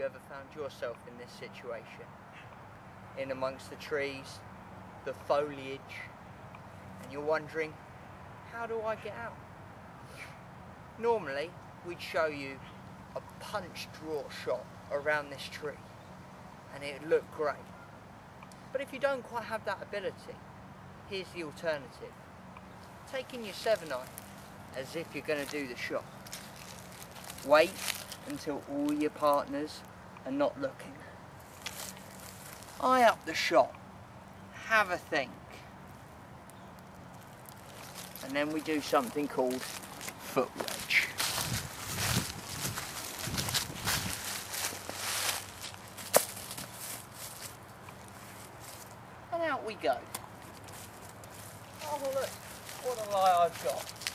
you ever found yourself in this situation? In amongst the trees, the foliage, and you're wondering, how do I get out? Normally, we'd show you a punch draw shot around this tree, and it'd look great. But if you don't quite have that ability, here's the alternative. Taking your 7-eye, as if you're going to do the shot. Wait until all your partners are not looking. Eye up the shot, have a think, and then we do something called foot wedge. And out we go. Oh look, what a lie I've got.